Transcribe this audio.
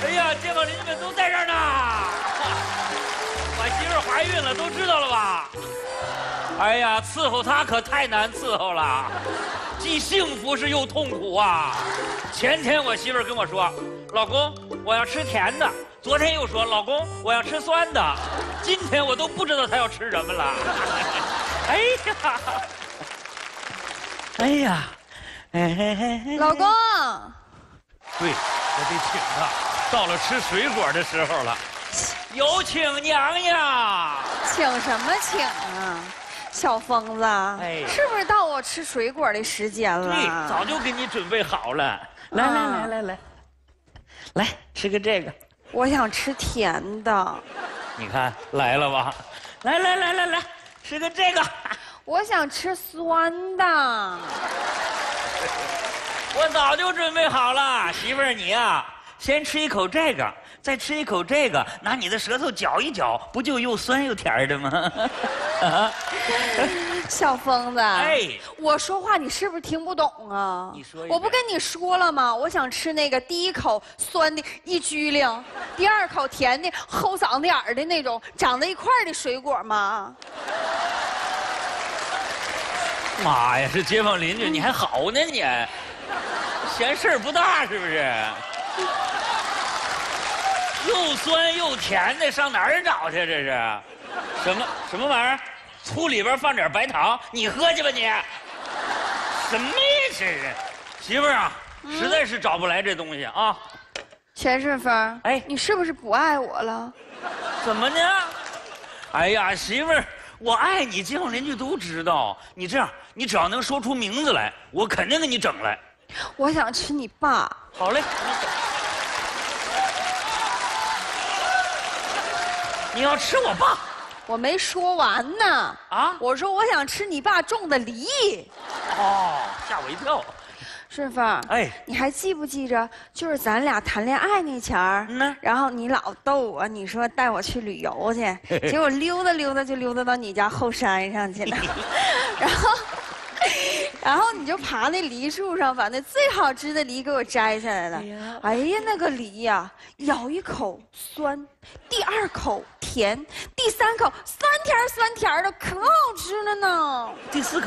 哎呀，街坊邻居们都在这儿呢。我媳妇怀孕了，都知道了吧？哎呀，伺候她可太难伺候了，既幸福是又痛苦啊。前天我媳妇跟我说，老公，我要吃甜的。昨天又说，老公，我要吃酸的。今天我都不知道她要吃什么了。哎呀，哎呀， 老公， 对，我得请她。到了吃水果的时候了，有请娘娘。 请什么请啊？小疯子， 哎， 是不是到我吃水果的时间了？ 对，早就给你准备好了。来，吃个这个。 我想吃甜的。 你看来了吧？来，吃个这个。 我想吃酸的。 我早就准备好了，媳妇儿你呀，先吃一口这个，再吃一口这个，拿你的舌头搅一搅，不就又酸又甜的吗？ 小疯子， 哎， 我说话你是不是听不懂啊？ 你说一遍。 我不跟你说了吗？我想吃那个第一口酸的一拘灵，第二口甜的齁嗓子眼儿的那种长在一块儿的水果吗？ 妈呀，这街坊邻居你还好呢你，嫌事儿不大是不是？又酸又甜的，上哪儿找去？这是什么玩意儿？醋里边放点白糖，你喝去吧你。什么呀这是？媳妇儿啊，实在是找不来这东西啊。 钱顺风， 哎你是不是不爱我了？ 怎么呢？哎呀，媳妇儿，我爱你，街坊邻居都知道。你这样，你只要能说出名字来，我肯定给你整来。 我想吃你爸。 好嘞，你要吃我爸？ 我没说完呢。 啊？ 我说我想吃你爸种的梨。 哦，吓我一跳。 顺风， 哎， 你还记不记着，就是咱俩谈恋爱那前儿，然后你老逗我，你说带我去旅游去，结果溜达溜达就溜达到你家后山上去了，然后你就爬那梨树上，把那最好吃的梨给我摘下来了。哎呀，那个梨呀，咬一口酸，第二口甜，第三口酸甜的，可好吃了呢。 第4口。